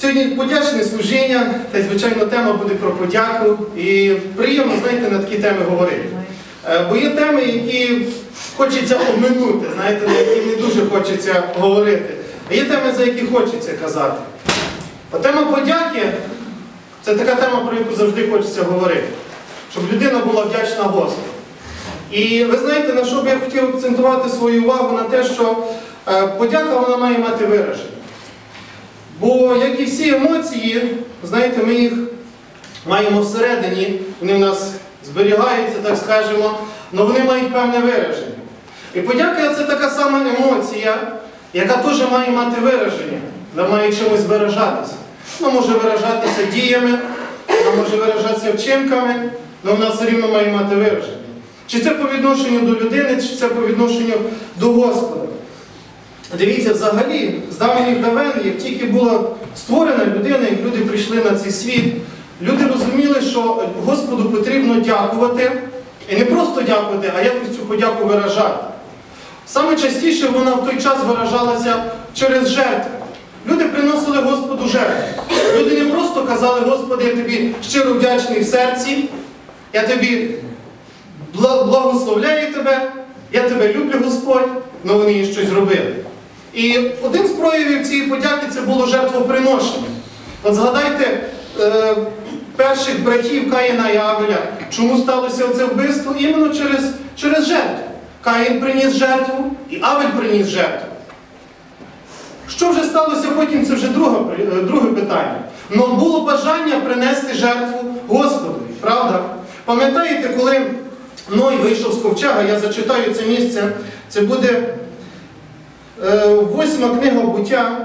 Сьогодні подячне служіння, та й, звичайно, тема буде про подяку. І приємно, знаєте, на такі теми говорити. Бо є теми, які хочеться обминути, знаєте, на які не дуже хочеться говорити. А є теми, за які хочеться казати. А тема подяки – це така тема, про яку завжди хочеться говорити. Щоб людина була вдячна Господу. І ви знаєте, на що б я хотів акцентувати свою увагу на те, що подяка вона має мати вираження. Бо, як і всі емоції, знаєте, ми їх маємо всередині, вони в нас зберігаються, так скажемо, але вони мають певне вираження. І подяка – це така сама емоція, яка теж має мати вираження, вона має чимось виражатися. Вона може виражатися діями, вона може виражатися вчинками, але вона все рівно має мати вираження. Чи це по відношенню до людини, чи це по відношенню до Господа. Дивіться, взагалі, з давніх давен, як тільки була створена людина, як люди прийшли на цей світ, люди розуміли, що Господу потрібно дякувати, і не просто дякувати, а якось цю подяку виражати. Саме частіше вона в той час виражалася через жертви. Люди приносили Господу жертви. Люди не просто казали: Господи, я тобі щиро вдячний в серці, я тобі благословляю тебе, я тебе люблю, Господь, але вони їй щось зробили. І один з проявів цієї подяки – це було жертвоприношення. От згадайте перших братів Каїна і Авеля. Чому сталося це вбивство? Іменно через жертву. Каїн приніс жертву і Авель приніс жертву. Що вже сталося потім, це вже друге питання. Но було бажання принести жертву Господу, правда? Пам'ятаєте, коли Ной вийшов з ковчега, я зачитаю це місце, це буде 8 книга Буття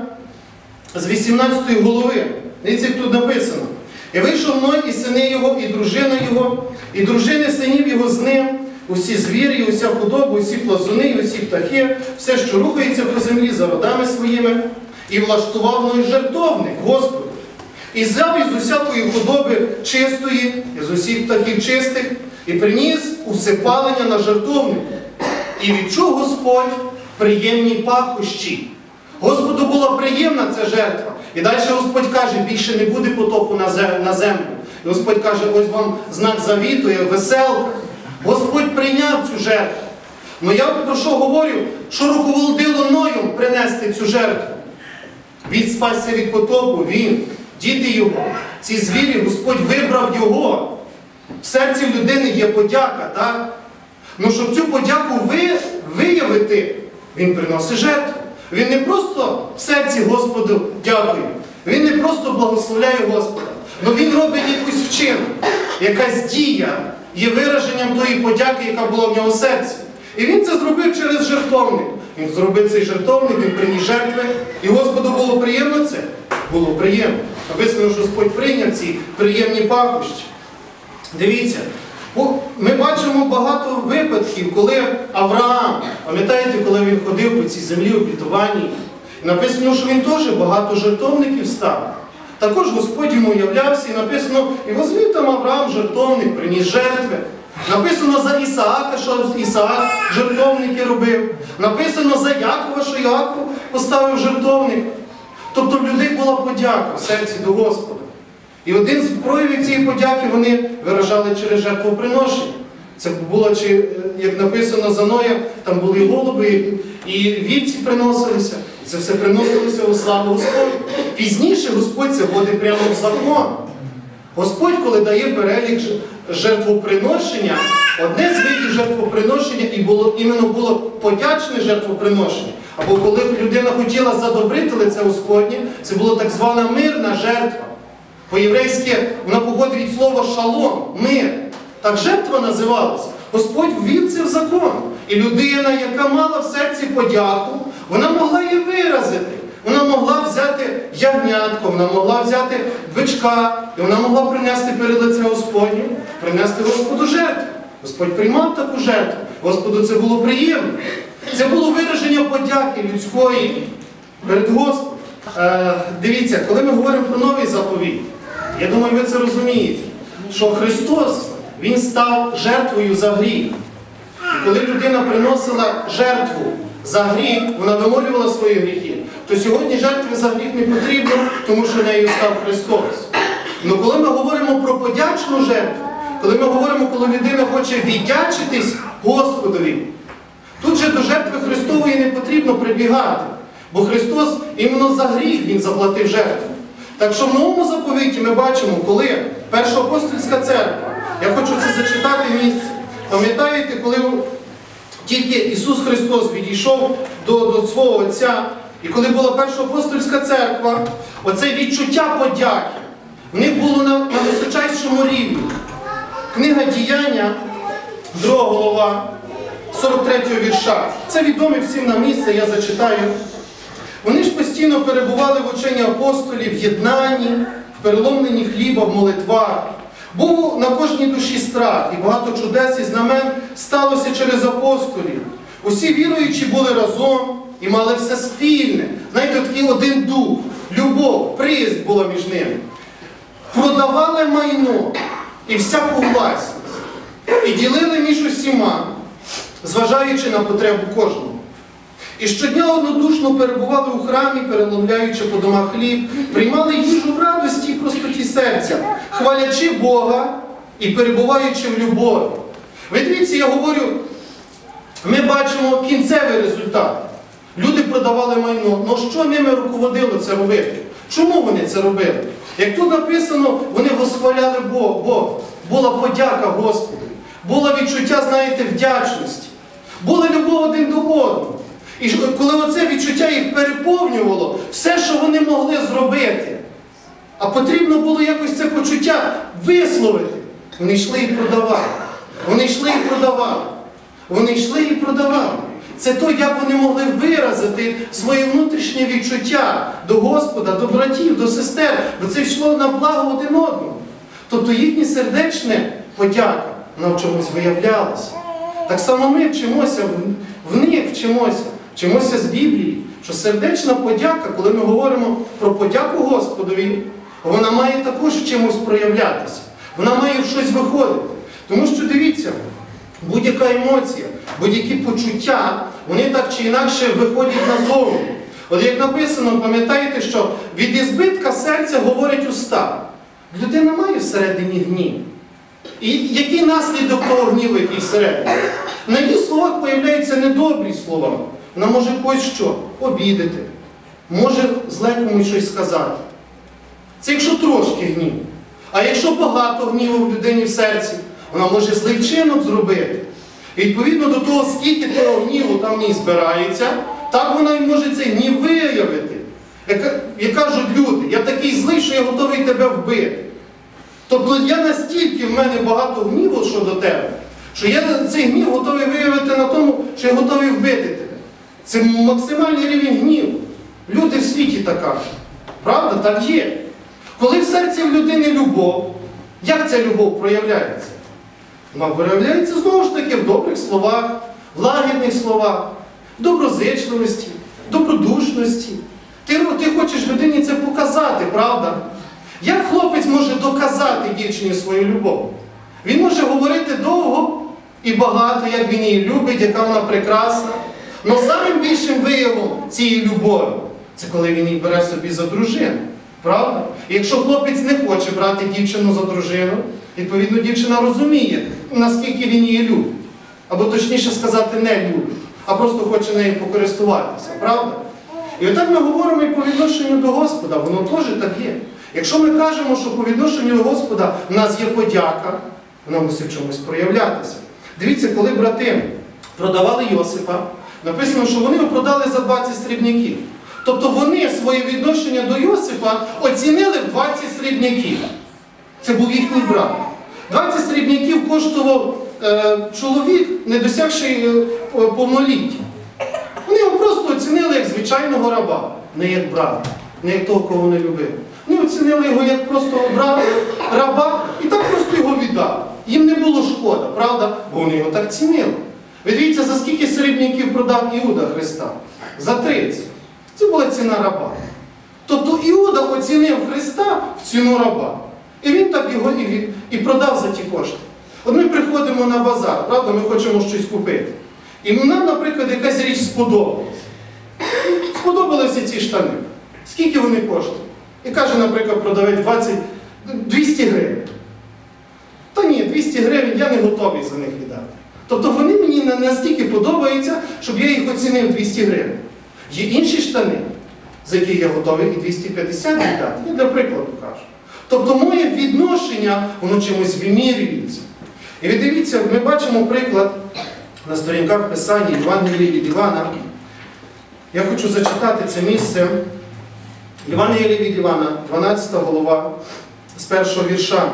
з 18 глави. Дивіться, як тут написано. І вийшов Ной, і сини його, і дружина його, і дружини синів його з ним, усі звірі, уся худоба, усі плазуни, і усі птахи, все, що рухається по землі, за родами своїми, і влаштував Ной жертовник Господу. І взяв із усякої худоби чистої, із усіх птахів чистих, і приніс усипалення на жертовнику. І відчув Господь приємні пахощі. Господу була приємна ця жертва. І далі Господь каже: більше не буде потопу на землю. І Господь каже: ось вам знак завіту, веселка. Господь прийняв цю жертву. Но я про що говорю? Що руководило Ноєм принести цю жертву? Він спасся від потопу, він, діти його, ці звірі, Господь вибрав його. В серці людини є подяка, так? Ну, щоб цю подяку виявити, він приносить жертву. Він не просто в серці Господу дякує. Він не просто благословляє Господа. Але він робить якусь вчинку. Якась дія є вираженням тої подяки, яка була в нього в серці. І він це зробив через жертовник. Він зробив цей жертовник, він приніс жертви. І Господу було приємно це? Було приємно. Написано, що Господь прийняв ці приємні пахощі. Дивіться, ми бачимо багато випадків, коли Авраам, пам'ятаєте, коли він ходив по цій землі обітованій, написано, що він теж багато жертовників став. Також Господь йому являвся, і написано, і возвів там Авраам жертовник, приніс жертви. Написано за Ісаака, що Ісаак жертовники робив. Написано за Якова, що Яков поставив жертовник. Тобто в людей була подяка в серці до Господа. І один з проявів цієї подяки вони виражали через жертвоприношення. Це було, як написано за Ноя, там були голуби, і вівці приносилися. І це все приносилося у славу Господню. Пізніше Господь це вводить прямо в закон. Господь, коли дає перелік жертвоприношення, одне з видів жертвоприношення іменно було подячне жертвоприношення. Або коли людина хотіла задобрити лице Господнє, це була так звана мирна жертва. По-єврейськи вона походить від слова шалом, мир. Так жертва називалася. Господь ввів це в закон. І людина, яка мала в серці подяку, вона могла її виразити. Вона могла взяти ягнятко, вона могла взяти бичка, і вона могла принести перед лице Господнє, принести Господу жертву. Господь приймав таку жертву. Господу це було приємно. Це було вираження подяки людської перед Господом. Дивіться, коли ми говоримо про новий заповіт, я думаю, ви це розумієте, що Христос, Він став жертвою за гріх. І коли людина приносила жертву за гріх, вона вимолювала свої гріхи, то сьогодні жертви за гріх не потрібно, тому що нею став Христос. Але коли ми говоримо про подячну жертву, коли ми говоримо, коли людина хоче віддячитись Господові, тут же до жертви Христової не потрібно прибігати, бо Христос іменно за гріх Він заплатив жертву. Так що в Новому заповіті ми бачимо, коли Перша апостольська церква, я хочу це зачитати місце, пам'ятаєте, коли тільки Ісус Христос відійшов до свого Отця, і коли була Перша апостольська церква, оце відчуття подяки, в них було на височайшому рівні. Книга Діяння, 2 глава, 43 вірша. Це відоме всім на місце, я зачитаю. Вони ж постійно перебували в ученні апостолів, в єднанні, в переломленні хліба, в молитвах. Був на кожній душі страх, і багато чудес і знамен сталося через апостолів. Усі віруючі були разом і мали все спільне. Знаєте, такий один дух, любов, приязнь була між ними. Продавали майно і всяку власність, і ділили між усіма, зважаючи на потребу кожного. І щодня однодушно перебували у храмі, переломляючи по домах хліб, приймали їжу в радості і простоті серця, хвалячи Бога і перебуваючи в любові. Ви дивіться, я говорю, ми бачимо кінцевий результат. Люди продавали майно, але що ними руководило це робити? Чому вони це робили? Як тут написано, вони восхваляли Бога. Була подяка Господу, було відчуття, знаєте, вдячності, була любов один до одного. І коли оце відчуття їх переповнювало, все, що вони могли зробити, а потрібно було якось це почуття висловити, вони йшли і продавали. Вони йшли і продавали. Вони йшли і продавали. Це то, як вони могли виразити своє внутрішнє відчуття до Господа, до братів, до сестер, бо це йшло на благо один одному. Тобто їхнє сердечне подяка, вона в чомусь виявлялася. Так само ми вчимося, в них вчимося з Біблії, що сердечна подяка, коли ми говоримо про подяку Господові, вона має також в чимось проявлятися. Вона має в щось виходити. Тому що, дивіться, будь-яка емоція, будь-які почуття, вони так чи інакше виходять назовні. От як написано, пам'ятаєте, що від ізбитка серця говорять уста. Людина має всередині гнів. І який наслідок того гніву, який всередині? На її словах появляються недобрі слова. Вона може когось що? Обідати. Може зле комусь щось сказати. Це якщо трошки гнів. А якщо багато гніву в людині в серці, вона може злий вчинок зробити. І відповідно до того, скільки того гніву там в ній збирається, так вона і може цей гнів виявити. Як кажуть люди, я такий злий, що я готовий тебе вбити. Тобто я настільки в мене багато гніву щодо тебе, що я цей гнів готовий виявити на тому, що я готовий вбити тебе. Це максимальний рівень гніву. Люди в світі так кажуть. Правда? Так є. Коли в серці в людини любов, як ця любов проявляється? Вона проявляється знову ж таки в добрих словах, в лагідних словах, в доброзичливості, в добродушності. Ти хочеш людині це показати, правда? Як хлопець може доказати дівчині свою любов? Він може говорити довго і багато, як він її любить, яка вона прекрасна. Але самим більшим виявом цієї любові – це коли він її бере собі за дружину. Правда? І якщо хлопець не хоче брати дівчину за дружину, відповідно дівчина розуміє, наскільки він її любить. Або точніше сказати, не любить, а просто хоче нею покористуватися. Правда? І отак ми говоримо і по відношенню до Господа, воно теж так є. Якщо ми кажемо, що по відношенню до Господа в нас є подяка, вона мусить в чомусь проявлятися. Дивіться, коли брати продавали Йосипа, написано, що вони його продали за 20 срібняків. Тобто вони своє відношення до Йосипа оцінили в 20 срібняків. Це був їхній брат. 20 срібняків коштував чоловік, не досягши повноліття. Вони його просто оцінили як звичайного раба, не як брата, не як того, кого вони любили. Вони оцінили його як просто раба і так просто його віддали. Їм не було шкода, правда? Бо вони його так цінили. Ви дивіться, за скільки срібняків продав Іуда Христа? За 30. Це була ціна раба. Тобто Іуда оцінив Христа в ціну раба. І він так його і продав за ті кошти. От ми приходимо на базар, правда, ми хочемо щось купити. І нам, наприклад, якась річ сподобалась. сподобалися ці штани. Скільки вони коштують? І каже, наприклад, продавець 200 гривень. Та ні, 200 гривень я не готовий за них віддати. Тобто вони мені не настільки подобаються, щоб я їх оцінив 200 гривень. Є інші штани, за які я готовий і 250 віддати. Я для прикладу кажу. Тобто моє відношення, воно чимось вимірюється. І ви дивіться, ми бачимо приклад на сторінках Писання Євангелії від Івана. Я хочу зачитати це місце. Євангеліє від Івана, 12 глава, з першого вірша.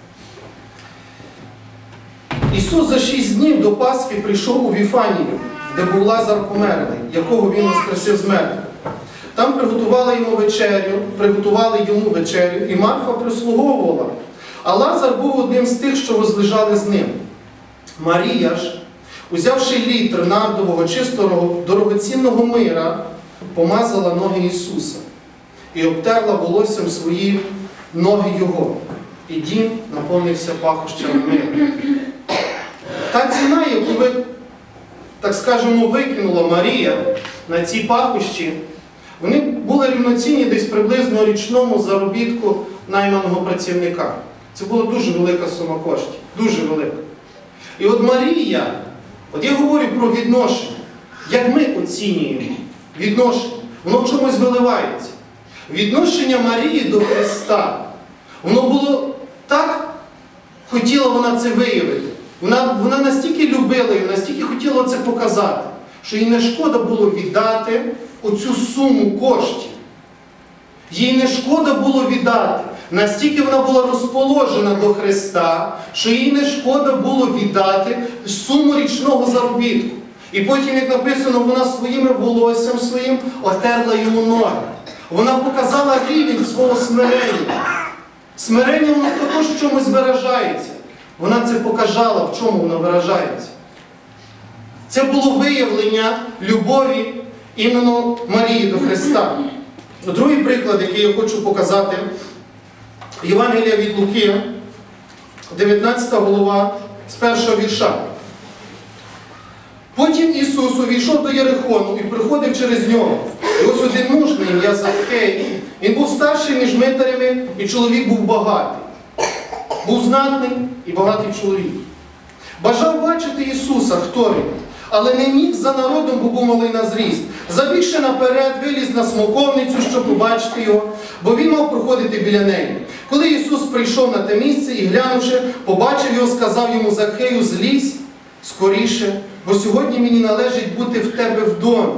Ісус за 6 днів до Пасхи прийшов у Віфанію, де був Лазар померлий, якого Він воскресив з мертвих. Там приготували йому вечерю, і Марфа прислуговувала. А Лазар був одним з тих, що возлежали з ним. Марія ж, узявши літр нардового чистого дорогоцінного мира, помазала ноги Ісуса і обтерла волоссям свої ноги Його. І дім наповнився пахощами миру. Та ціна, яку так скажемо, викинула Марія на ці пахощі, вони були рівноцінні десь приблизно річному заробітку найманого працівника. Це була дуже велика сума коштів. Дуже велика. І от Марія, от я говорю про відношення. Як ми оцінюємо відношення? Воно в чомусь виливається. Відношення Марії до Христа, воно було так, хотіла вона це виявити. Вона настільки любила його, настільки хотіла це показати, що їй не шкода було віддати оцю суму коштів. Їй не шкода було віддати. Настільки вона була розположена до Христа, що їй не шкода було віддати суму річного заробітку. І потім, як написано, вона своїми волоссям своїм отерла йому ноги. Вона показала рівень свого смирення. Смирення, воно також в чомусь виражається. Вона це показала, в чому воно виражається. Це було виявлення любові іменно Марії до Христа. Другий приклад, який я хочу показати, Євангелія від Луки, 19 глава, з першого вірша. Потім Ісус увійшов до Єрихону і приходив через нього. І ось один муж на ім'я Закхей. Він був старший між митарями, і чоловік був багатий. Був знатний і багатий чоловік. Бажав бачити Ісуса, хто він, але не міг за народом, бо був малий на зріст. Забігши наперед, виліз на смоковницю, щоб побачити його, бо він мав проходити біля неї. Коли Ісус прийшов на те місце і, глянувши, побачив його, сказав йому: Закхею, злізь скоріше, бо сьогодні мені належить бути в тебе вдома.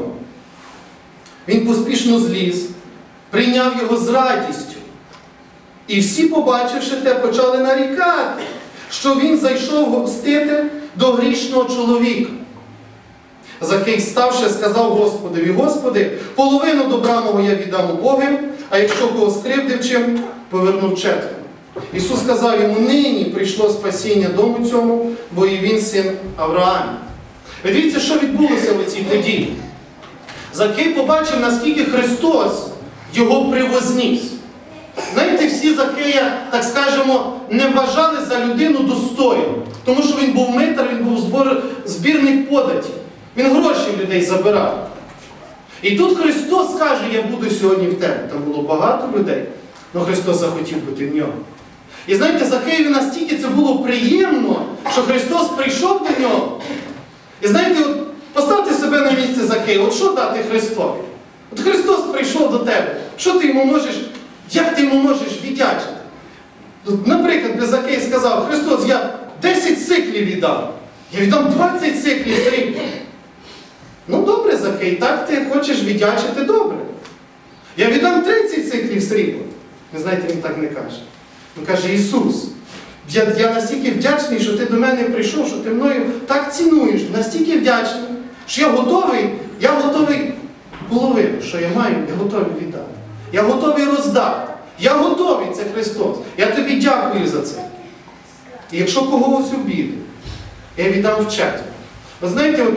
Він поспішно зліз, прийняв його з радістю. І всі, побачивши те, почали нарікати, що він зайшов гостити до грішного чоловіка. Закхей, ставши, сказав Господові: Господи, половину добра мого я віддам убогим, а якщо кого скривдив чим, повернув четверо. Ісус сказав йому: нині прийшло спасіння дому цьому, бо і він син Авраамів. Ви дивіться, що відбулося в цій події. Закхей побачив, наскільки Христос його привозніс. Знаєте, всі Закхея, так скажемо, не вважали за людину достойну. Тому що він був митар, він був збірник податів. Він гроші в людей забирав. І тут Христос каже: я буду сьогодні в тебе. Там було багато людей, але Христос захотів бути в нього. І знаєте, Закхеєві настільки це було приємно, що Христос прийшов до нього. І знаєте, от поставте себе на місце Закхея. От що дати Христові? От Христос прийшов до тебе. Що ти йому можеш, як ти йому можеш віддячити? Наприклад, би Закхей сказав: Христос, я 10 сиклів віддам. Я віддам 20 сиклів срібла. Ну добре, Закхей, так ти хочеш віддячити, добре. Я віддам 30 сиклів срібла. Ви знаєте, він так не каже. Він каже: Ісус, я настільки вдячний, що ти до мене прийшов, що ти мною так цінуєш, настільки вдячний, що я готовий половину, що я маю, я готовий віддати. Я готовий роздати. Я готовий, це Христос. Я тобі дякую за це. І якщо когось обідив, я віддам вчетверо. Ви знаєте,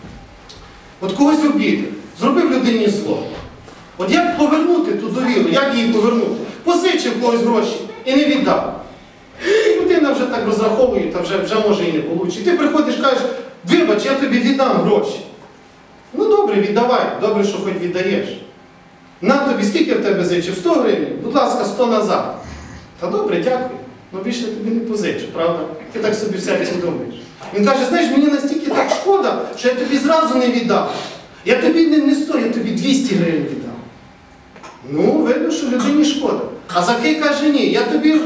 от когось обідив, зробив людині зло. От як повернути ту довіру, як її повернути? Позичив когось гроші і не віддав. І людина вже так розраховує, та вже може і не вийде. І ти приходиш і кажеш: вибач, я тобі віддам гроші. Ну добре, віддавай, добре, що хоч віддаєш. На тобі, скільки в тебе зичив? 100 гривень? Будь ласка, 100 назад. Та добре, дякую. Ну більше я тобі не позичу, правда? Ти так собі в серці думаєш. Він каже, знаєш, мені настільки так шкода, що я тобі зразу не віддав. Я тобі не 100, я тобі 200 гривень віддав. Ну, видно, що людині шкода. А Закей каже, ні, я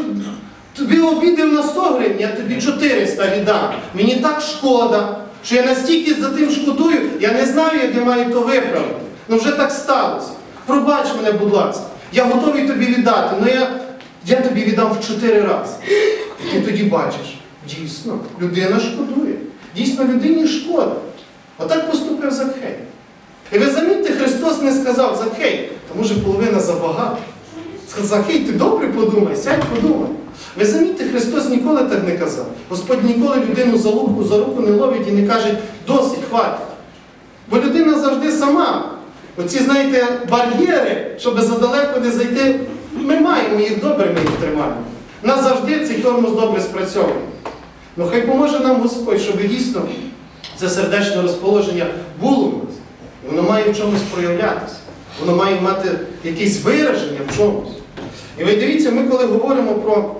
тобі обідав на 100 гривень, я тобі 400 віддам. Мені так шкода, що я настільки за тим шкодую, я не знаю, як я маю то виправити. Ну вже так сталося. Пробач мене, будь ласка. Я готовий тобі віддати, але я тобі віддам в 4 рази. І ти тоді бачиш, дійсно, людина шкодує. Дійсно, людині шкода. Отак поступив Закхей. І ви замітьте, Христос не сказав, Закхей, та може половина забагато. Сказав, Закхей, ти добре подумай, сядь подумай. Ви замітьте, Христос ніколи так не казав. Господь ніколи людину за руку не ловить і не каже, досить, хватить. Бо людина завжди сама. Оці, знаєте, бар'єри, щоб задалеко не зайти, ми маємо їх добре, ми їх тримаємо. У нас завжди цей тормоз добре спрацьовує. Ну хай поможе нам Господь, щоб дійсно це сердечне розположення було в нас. Воно має в чомусь проявлятися. Воно має мати якесь вираження в чомусь. І ви дивіться, ми коли говоримо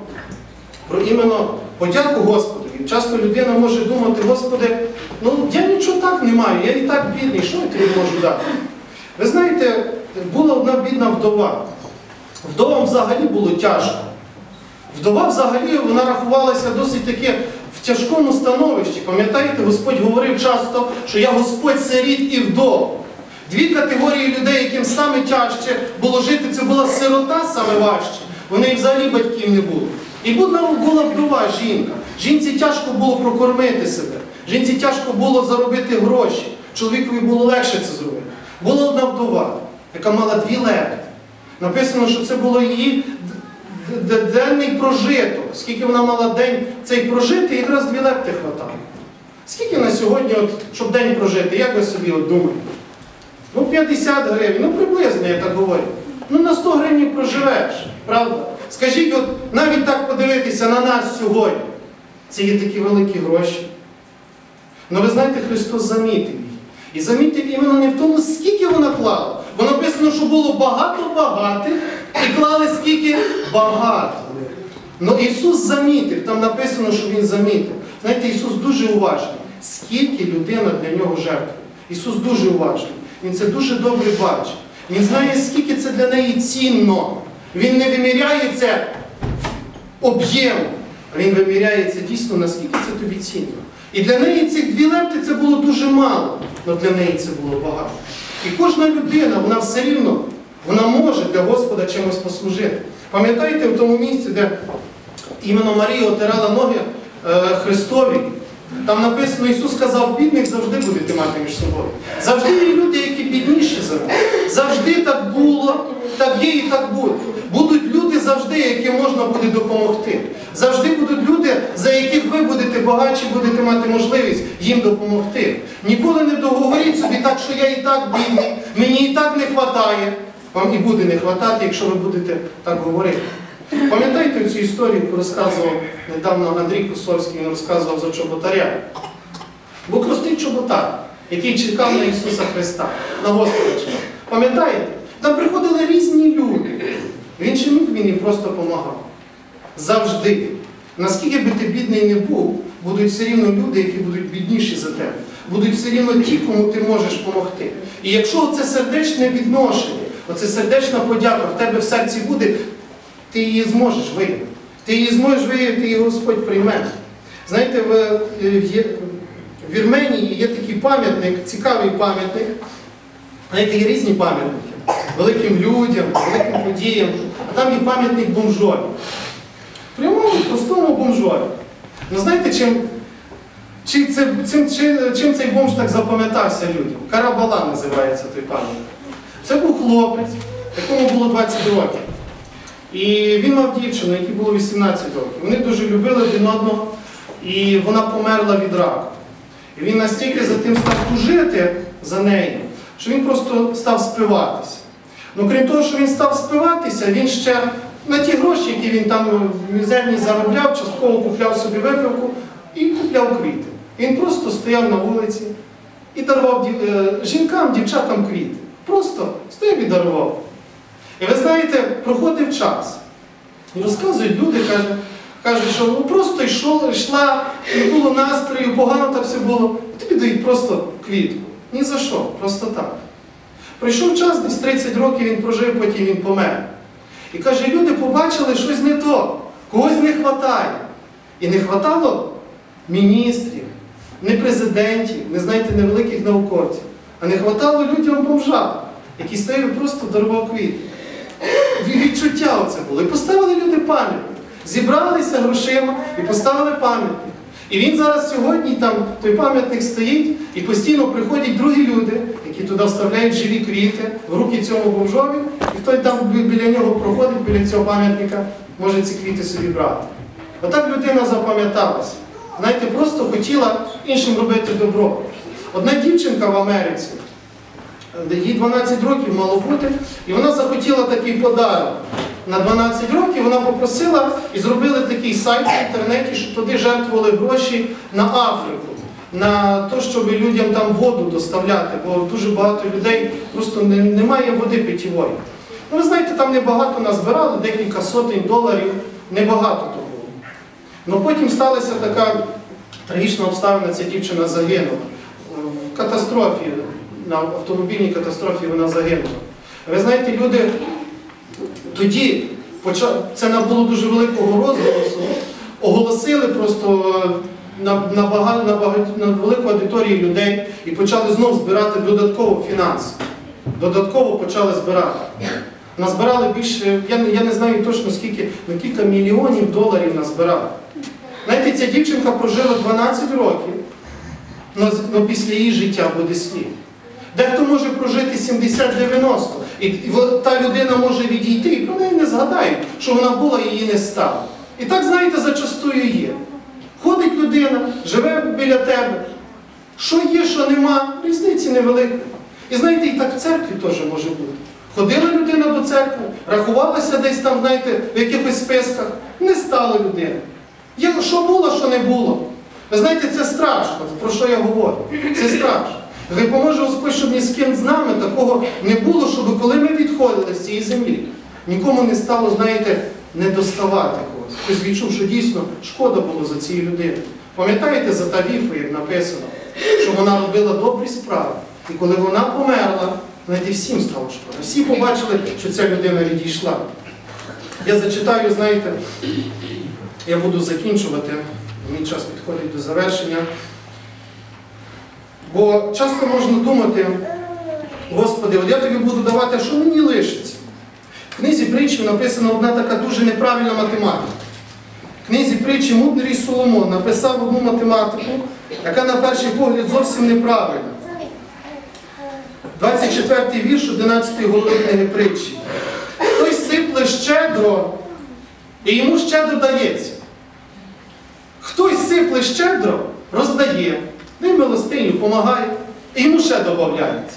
про іменно подяку Господові, часто людина може думати, Господи, ну я нічого так не маю, я і так бідний, що я тобі можу дати? Ви знаєте, була одна бідна вдова. Вдовам взагалі було тяжко. Вдова взагалі, вона рахувалася досить таки в тяжкому становищі. Пам'ятаєте, Господь говорив часто, що я Господь сиріт і вдов. Дві категорії людей, яким саме тяжче було жити, це була сирота саме важче. Вони взагалі батьків не було. І була вдова жінка. Жінці тяжко було прокормити себе. Жінці тяжко було заробити гроші. Чоловікові було легше це зробити. Була одна вдова, яка мала 2 лепти. Написано, що це було її денний прожиток. Скільки вона мала день цей прожити, якраз 2 лепти хватало. Скільки на сьогодні, щоб день прожити, як ви собі думаєте? Ну 50 гривень, ну приблизно, я так говорю. Ну на 100 гривень проживеш, правда? Скажіть, навіть так подивитися на нас сьогодні. Це є такі великі гроші. Ну ви знаєте, Христос замітив її. І замітив іменно не в тому, скільки вона клала. Бо написано, що було багато багатих і клали скільки багато. Но Ісус замітив, там написано, що Він замітив. Знаєте, Ісус дуже уважний. Скільки людина для Нього жертвує. Ісус дуже уважний. Він це дуже добре бачить. Він знає, скільки це для неї цінно. Він не виміряє це об'єм. Він виміряє це дійсно, наскільки це тобі цінно. І для неї цих 2 лепти це було дуже мало, але для неї це було багато. І кожна людина, вона все рівно, вона може для Господа чимось послужити. Пам'ятаєте в тому місці, де іменно Марія отирала ноги Христові? Там написано, Ісус сказав, бідних завжди будете мати між собою. Завжди є люди, які бідніші за вас. Завжди так було, так є і так буде. Будуть люди завжди, яким можна буде допомогти. Завжди будуть люди, за яких ви будете багатші, будете мати можливість їм допомогти. Ніколи не договоріть собі так, що я і так бідний, мені і так не вистачає. Вам і буде не вистачати, якщо ви будете так говорити. Пам'ятаєте цю історію, яку розказував недавно Андрій Косовський, він розказував за чоботаря. Був простий чоботар, який чекав на Ісуса Христа, на Господа чекав. Пам'ятаєте? Там приходили різні люди. Він чи міг, він їм просто допомагав. Завжди. Наскільки би ти бідний не був, будуть все рівно люди, які будуть бідніші за тебе. Будуть все рівно ті, кому ти можеш допомогти. І якщо це сердечне відношення, оце сердечна подяка в тебе в серці буде, ти її зможеш виявити. Ти її зможеш виявити, і Господь прийме. Знаєте, в Вірменії є такий пам'ятник, цікавий пам'ятник. Знаєте, є різні пам'ятники. Великим людям, великим подіям. А там є пам'ятник бомжові. Прямому, простому бомжові. Ну знаєте, чим цей бомж так запам'ятався людям? Карабала називається той пам'ятник. Це був хлопець, якому було 20 років. І він мав дівчину, якій було 18 років. Вони дуже любили один одного, і вона померла від раку. І він настільки за тим став тужити за нею, що він просто став спиватися. Ну, крім того, що він став спиватися, він ще на ті гроші, які він там мізерні заробляв, частково купляв собі випивку і купляв квіти. Він просто стояв на вулиці і дарував жінкам, дівчатам квіти. Просто стояв і дарував. І ви знаєте, проходив час. І розказують люди, кажуть, що просто йшла, не було настрою, погано так все було. І тобі дають просто квітку. Ні за що, просто так. Пройшов час, десь 30 років він прожив, потім він помер. І каже, люди побачили щось не то, когось не вистачає. І не вистачало міністрів, не президентів, не знаєте, невеликих науковців, а не вистачало людям бомжам, які стояли просто дарував квіти. Відчуття оце було. І поставили люди пам'ятник. Зібралися грошима і поставили пам'ятник. І він зараз сьогодні, там той пам'ятник стоїть, і постійно приходять другі люди, які туди вставляють живі квіти в руки цьому бомжові, і хтось там біля нього проходить, біля цього пам'ятника, може ці квіти собі брати. Отак людина запам'яталася. Знаєте, просто хотіла іншим робити добро. Одна дівчинка в Америці, їй 12 років мало бути, і вона захотіла такий подарунок. На 12 років вона попросила і зробили такий сайт в інтернеті, щоб туди жертвували гроші на Африку, на те, щоб людям там воду доставляти, бо дуже багато людей просто немає води питьової. Ну, ви знаєте, там небагато назбирали, декілька сотень доларів, небагато того було. Но потім сталася така трагічна обставина, ця дівчина загинула. В катастрофі, на автомобільній катастрофі вона загинула. Ви знаєте, люди тоді, це набуло дуже великого розголосу, оголосили просто на велику аудиторію людей і почали знову збирати додатково фінанси. Додатково почали збирати. Назбирали більше, я не знаю точно скільки, на кілька мільйонів доларів назбирали. Знаєте, ця дівчинка прожила 12 років, але після її життя буде слід. Дехто може прожити 70-90, і та людина може відійти, і про неї не згадають, що вона була і її не стало. І так, знаєте, зачастую є. Ходить людина, живе біля тебе. Що є, що нема, різниці невеликої. І знаєте, і так в церкві теж може бути. Ходила людина до церкви, рахувалася десь там, знаєте, в якихось списках, не стала людина. Що було, що не було. Ви знаєте, це страшно, про що я говорю. Це страшно. Хай поможе Господь, щоб ні з ким з нами такого не було, щоб коли ми відходили з цієї землі, нікому не стало, знаєте, не доставати когось. Хтось відчув, що дійсно шкода було за цією людиною. Пам'ятаєте за Тавіфу, як написано, що вона робила добрі справи. І коли вона померла, знаєте, всім стало шкода. Всі побачили, що ця людина відійшла. Я зачитаю, знаєте, я буду закінчувати, мій час підходить до завершення. Бо часто можна думати, Господи, от я тобі буду давати, а що мені лишиться? В книзі притчів написана одна така дуже неправильна математика. В книзі притчі мудрий Соломон написав одну математику, яка на перший погляд зовсім неправильна. 24-й вірш 11-ї глави книги притчі. Хтось сипле щедро, і йому щедро дається. Хтось сипле щедро, роздає. Він милостиню допомагає, і йому ще додається.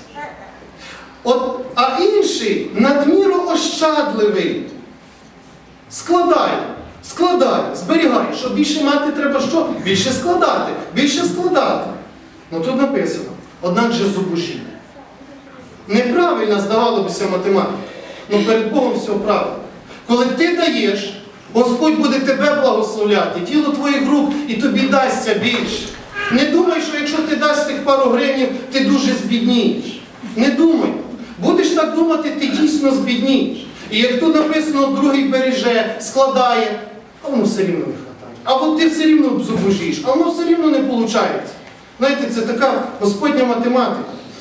А інший надміру ощадливий. Складає, зберігає. Що більше мати треба що? Більше складати. Ну тут написано, однак же зубожіння. Неправильно, здавалося б, математика. Ну перед Богом все правильно. Коли ти даєш, Господь буде тебе благословляти, тіло твоїх рук, і тобі дасться більше. Не думай, що якщо ти дасть тих пару гривень, ти дуже збіднієш. Не думай. Будеш так думати, ти дійсно збіднієш. І як тут написано, другий береже, складає, а воно все рівно не вистачає. А от ти все рівно зубожієш, а воно все рівно не виходить. Знаєте, це така Господня математика.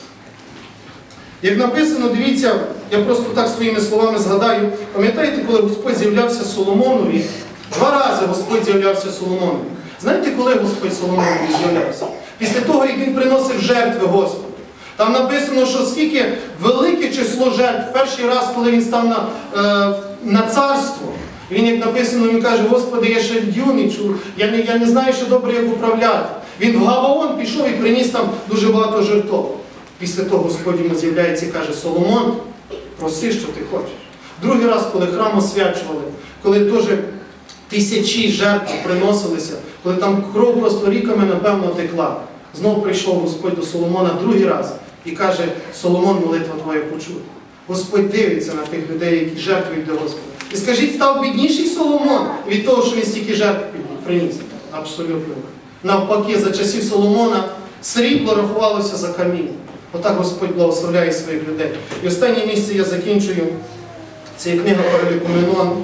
Як написано, дивіться, я просто так своїми словами згадаю, пам'ятаєте, коли Господь з'являвся Соломонові? 2 рази Господь з'являвся Соломонові. Знаєте, коли Господь Соломонові з'являвся? Після того, як він приносив жертви Господу. Там написано, що скільки велике число жертв. Перший раз, коли він став на царство, він, як написано, він каже, Господи, я ще юний, я не знаю, що добре як управляти. Він в Гаваон пішов і приніс там дуже багато жертв. Після того Господь йому з'являється і каже, Соломон, проси, що ти хочеш. Другий раз, коли храм освячували, коли теж тисячі жертв приносилися, коли там кров просто ріками, напевно, текла. Знову прийшов Господь до Соломона другий раз і каже, Соломон, молитва твоя почута. Господь дивиться на тих людей, які жертвують для Господа. І скажіть, став бідніший Соломон від того, що він стільки жертв приніс? Абсолютно. Навпаки, за часів Соломона срібло рахувалося за камінь. Отак Господь благословляє своїх людей. І останнє місце я закінчую. Це є книга Параліпоменон.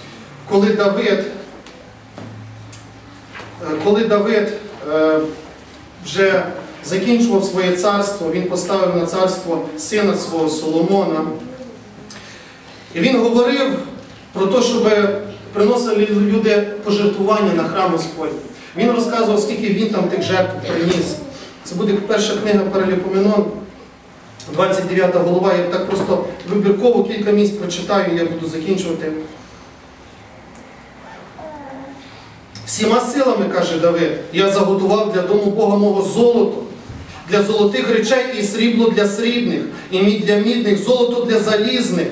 Коли Давид вже закінчував своє царство, він поставив на царство сина свого Соломона. І він говорив про те, щоб приносили люди пожертвування на храм Господній. Він розказував, скільки він там тих жертв приніс. Це буде перша книга Параліпоменон, 29 глава. Я так просто вибірково кілька місць прочитаю, я буду закінчувати. Всіма силами, каже Давид, я заготував для дому Бога мого золото, для золотих речей і срібло для срібних, і мідь для мідних, золото для залізних.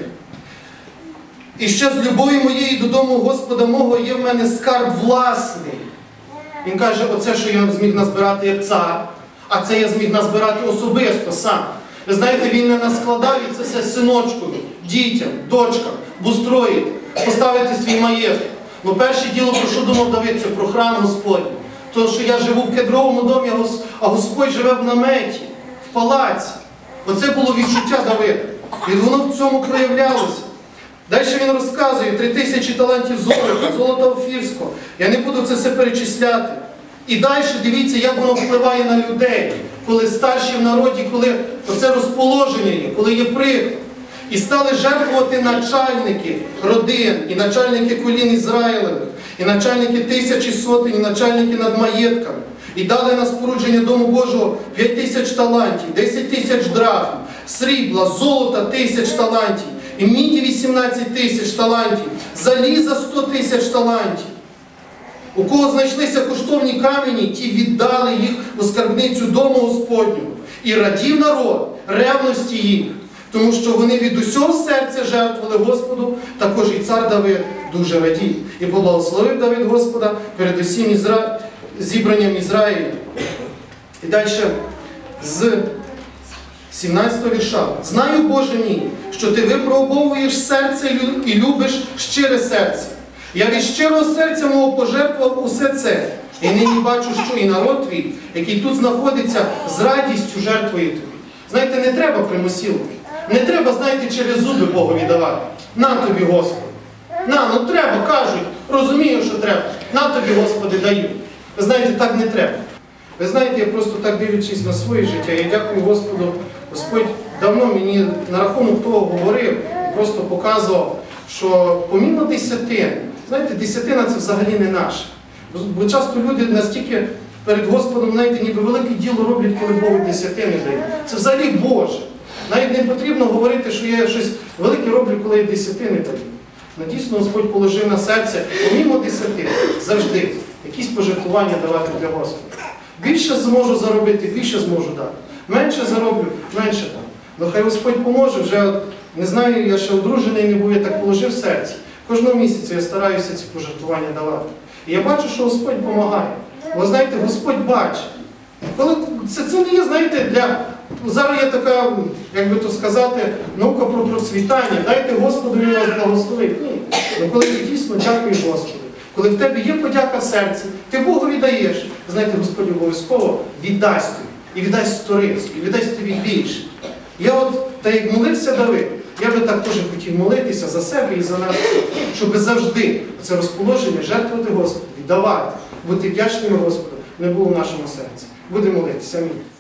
І ще з любові моєї до дому Господа мого є в мене скарб власний. Він каже, оце, що я зміг назбирати як цар, а це я зміг назбирати особисто сам. Ви знаєте, він не наскладав і це все синочкові, дітям, дочкам, устроїть, поставити свій маєток. Ну, перше діло, про що думав Давид, це про храм Господній. Тому що я живу в кедровому домі, а Господь живе в наметі, в палаці. Оце було відчуття Давида. І воно в цьому проявлялося. Далі він розказує, 3000 талантів золота офірського. Я не буду це все перечисляти. І далі дивіться, як воно впливає на людей. Коли старші в народі, коли оце розположення є, коли є приклад. І стали жертвувати начальники родин, і начальники колін Ізраїлевих, і начальники тисяч і сотень, і начальники над маєтками. І дали на спорудження Дому Божого 5000 талантів, 10 000 драхм, срібла, золота 1000 талантів, і міді 18 000 талантів, заліза 100 000 талантів. У кого знайшлися коштовні камені, ті віддали їх у скарбницю Дому Господнього. І радів народ ревності їх, тому що вони від усього серця жертвували Господу, також і цар Давид дуже радів. І поблагословив Давид Господа перед усім зібранням Ізраїля. І далі з 17 вірша. «Знаю, Боже мій, що ти випробовуєш серце і любиш щире серце. Я від щирого серця мого пожертвував усе це. І нині бачу, що і народ твій, який тут знаходиться, з радістю жертвує тобі». Знаєте, не треба примусілувати. Не треба, знаєте, через зуби Богу віддавати. На тобі, Господи. Ну треба, кажуть, розумію, що треба. На тобі, Господи, даю. Ви знаєте, так не треба. Ви знаєте, я просто так дивлячись на своє життя, я дякую Господу. Господь давно мені на рахунок того говорив, просто показував, що помімо десятин, знаєте, десятина це взагалі не наше. Бо часто люди настільки перед Господом, знаєте, ніби велике діло роблять, коли Богу десятини дають. Це взагалі Боже. Навіть не потрібно говорити, що я щось велике роблю, коли я десятини даю. Дійсно, Господь положив на серце, помімо десятини, завжди якісь пожертвування давати для Господа. Більше зможу заробити, більше зможу дати. Менше зароблю, менше дам. Ну хай Господь поможе, вже, не знаю, я ще одружений не був, я так положив в серці. Кожного місяця я стараюся ці пожертвування давати. І я бачу, що Господь допомагає. Бо знаєте, Господь бачить. Коли це не є, знаєте, зараз є така, як би то сказати, наука про процвітання. Дайте Господу, Він вас благословить. Ні. Ну коли ти дійсно дякуєш Господу, коли в тебе є подяка в серці, ти Богу віддаєш, знаєте, Господь обов'язково віддасть тобі. І віддасть сторицю, і віддасть тобі більше. Я так як молився Давид, я би так теж хотів молитися за себе і за нас, щоб завжди це розположення жертвувати Господу, віддавати, бути вдячними Господу не було в нашому серці. Будемо молитися. Амінь.